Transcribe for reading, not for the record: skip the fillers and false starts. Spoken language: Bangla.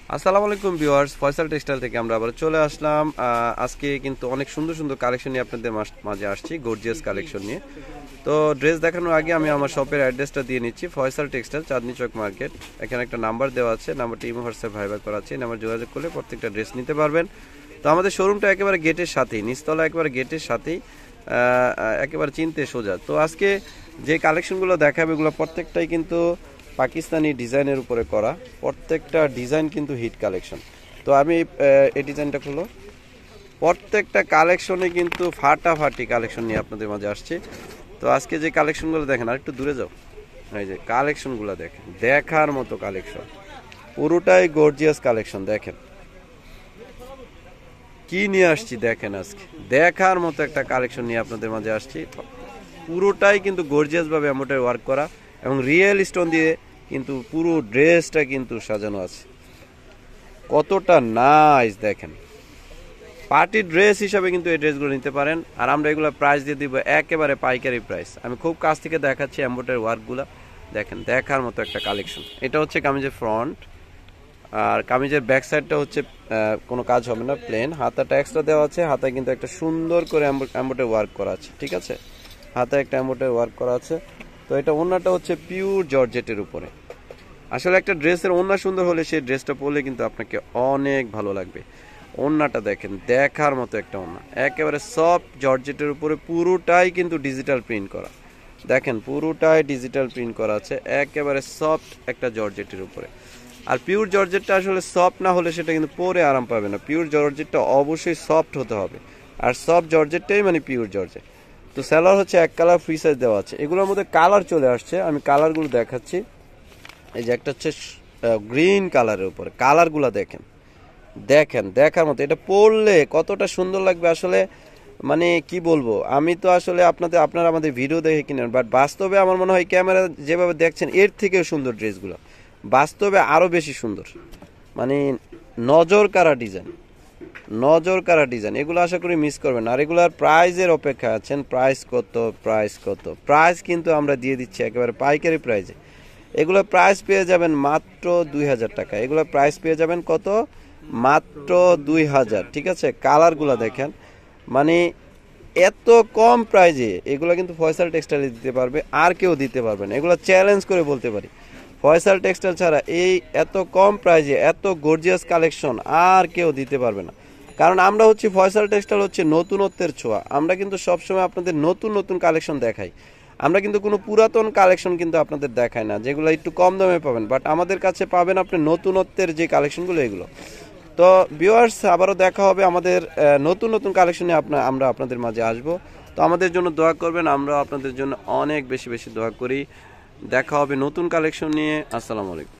আসসালামু আলাইকুম ভিউয়ার্স, ফয়সাল টেক্সটাইল থেকে আমরা আবার চলে আসলাম। আজকে কিন্তু অনেক সুন্দর সুন্দর কালেকশন নিয়ে আপনাদের মাঝে আসছি, গর্জিয়াস কালেকশন নিয়ে। তো ড্রেস দেখানোর আগে আমি আমার শপের অ্যাড্রেসটা দিয়ে নিচ্ছি। Faisal textile, Chandni Chowk market. এখানে একটা নাম্বার দেওয়া আছে, নাম্বারটি ইমো হোয়াটসঅ্যাপ ভাইবার করা আছে। নাম্বার যোগাযোগ করলে প্রত্যেকটা ড্রেস নিতে পারবেন। তো আমাদের শোরুমটা একেবারে গেটের সাথেই, নিচতলা একেবারে গেটের সাথেই, একেবারে চিনতে সোজা। তো আজকে যে কালেকশনগুলো দেখাবে এগুলো প্রত্যেকটাই কিন্তু পাকিস্তানি ডিজাইনের উপরে করা, প্রত্যেকটা ডিজাইন কিন্তু হিট কালেকশন। তো আমি এই ডিজাইনটা খুলো, প্রত্যেকটা কালেকশনে কিন্তু ফাটাফাটি কালেকশন নিয়ে আপনাদের মাঝে আসছে। তো আজকে যে কালেকশনগুলো দেখেন, আর একটু দূরে যাও, এই যে কালেকশনগুলো দেখেন, দেখার মতো কালেকশন, পুরোটাই গর্জিয়াস কালেকশন। দেখেন কি নিয়ে আসছি, দেখেন আজকে দেখার মতো একটা কালেকশন নিয়ে আপনাদের মাঝে আসছি। পুরোটাই কিন্তু গর্জিয়াস ভাবে এমব্রয়ডারি ওয়ার্ক করা এবং রিয়েল স্টোন দিয়ে কিন্তু পুরো ড্রেসটা কিন্তু সাজানো আছে। কতটা নাইস দেখেন, পার্টি ড্রেস হিসাবে কিন্তু এই ড্রেসগুলো নিতে পারেন। আর আমরা এগুলো প্রাইস দিয়ে দিব একেবারে পাইকারি প্রাইস। আমি খুব কাছ থেকে দেখাচ্ছি এমব্রয়ডারি ওয়ার্কগুলো, দেখেন দেখার মতো একটা কালেকশন। এটা হচ্ছে কামিজের ফ্রন্ট, আর কামিজের ব্যাক সাইডটা হচ্ছে কোনো কাজ হবে না, প্লেন। হাতাটা এক্সট্রা দেওয়া আছে, হাতায় কিন্তু একটা সুন্দর করে এমব্রয়ডারি ওয়ার্ক করা আছে, ঠিক আছে, হাতায় একটা এমব্রয়ডারি ওয়ার্ক করা আছে। তো এটা ওড়নাটা হচ্ছে পিওর জর্জেটের উপরে। আসলে একটা ড্রেসের ওড়না সুন্দর হলে সেই ড্রেসটা পরলে কিন্তু আপনাকে অনেক ভালো লাগবে। ওড়নাটা দেখেন, দেখার মতো একটা ওড়না, একেবারে সফট জর্জেটের উপরে, পুরোটাই কিন্তু ডিজিটাল প্রিন্ট করা। দেখেন পুরোটাই ডিজিটাল প্রিন্ট করা আছে, একেবারে সফট একটা জর্জেটের উপরে। আর পিওর জর্জেটটা আসলে সফট না হলে সেটা কিন্তু পরে আরাম পাবে না। পিওর জর্জেটটা অবশ্যই সফট হতে হবে, আর সফট জর্জেটটাই মানে পিওর জর্জেট। তো স্যালোয়ার হচ্ছে এক কালার, ফ্রি সাইজ দেওয়া আছে। এগুলোর মধ্যে কালার চলে আসছে, আমি কালারগুলো দেখাচ্ছি। এই যে একটা হচ্ছে গ্রিন কালারের উপরে, কালারগুলো দেখেন, দেখেন দেখার মতো। এটা পরলে কতটা সুন্দর লাগবে আসলে, মানে কি বলবো। আমি তো আসলে আপনারা আমাদের ভিডিও দেখে কিনেন, বাট বাস্তবে আমার মনে হয় ক্যামেরা যেভাবে দেখছেন এর থেকেও সুন্দর ড্রেসগুলো, বাস্তবে আরও বেশি সুন্দর। মানে নজর কাড়া ডিজাইন, নজর কাড়া ডিজাইন, এগুলো আশা করি মিস করবেন। আর এগুলার প্রাইজের অপেক্ষা আছেন, প্রাইস কত, প্রাইস কত, প্রাইস কিন্তু আমরা দিয়ে দিচ্ছি একেবারে পাইকারি প্রাইজে। এগুলো প্রাইস পেয়ে যাবেন মাত্র 2000 টাকা। এগুলো প্রাইস পেয়ে যাবেন কত, মাত্র 2000, ঠিক আছে। কালারগুলো দেখেন, মানে এত কম প্রাইজে এগুলো কিন্তু ফয়সাল টেক্সটাইলে দিতে পারবে, আর কেউ দিতে পারবে না। এগুলো চ্যালেঞ্জ করে বলতে পারি, ফয়সাল টেক্সটাইল ছাড়া এই এত কম প্রাইজে এত গর্জিয়াস কালেকশন আর কেউ দিতে পারবে না। কারণ আমরা হচ্ছে ফয়সাল টেক্সটাইল হচ্ছে নতুনত্বের ছোঁয়া। আমরা কিন্তু সবসময় আপনাদের নতুন নতুন কালেকশন দেখাই। আমরা কিন্তু কোনো পুরাতন কালেকশন কিন্তু আপনাদের দেখাই না, যেগুলো একটু কম দামে পাবেন, বাট আমাদের কাছে পাবেন আপনি নতুনত্বের যে কালেকশনগুলো এগুলো। তো ভিউয়ার্স, আবারও দেখা হবে আমাদের নতুন নতুন কালেকশনে। আমরা আপনাদের মাঝে আসব। তো আমাদের জন্য দোয়া করবেন, আমরা আপনাদের জন্য অনেক বেশি বেশি দোয়া করি। দেখা হবে নতুন কালেকশন নিয়ে। আসসালামু আলাইকুম।